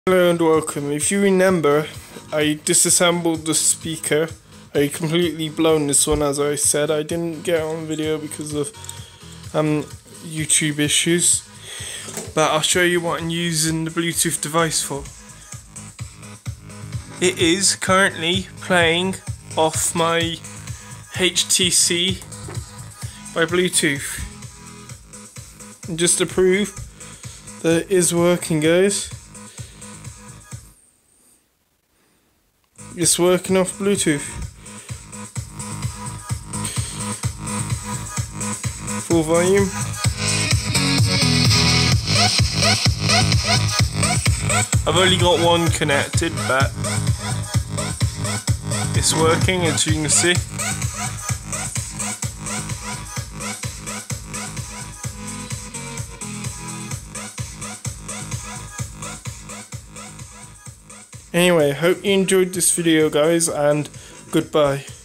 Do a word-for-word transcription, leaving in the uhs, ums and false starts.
Hello and welcome. If you remember, I disassembled the speaker. I completely blown this one, as I said. I didn't get on video because of um, YouTube issues. But I'll show you what I'm using the Bluetooth device for. It is currently playing off my H T C by Bluetooth. And just to prove that it is working, guys. It's working off Bluetooth. Full volume. I've only got one connected, but it's working, as you can see. Anyway, hope you enjoyed this video, guys, and goodbye.